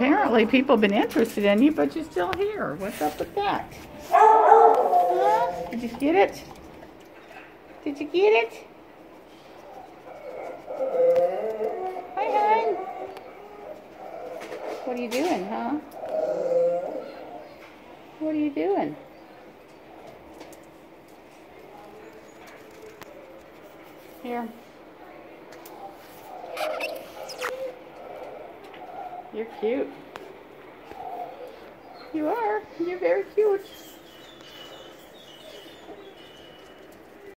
Apparently people have been interested in you, but you're still here. What's up with that? Huh? Did you get it? Did you get it? Hi, hon. What are you doing, huh? What are you doing? Here. You're cute. You are. You're very cute.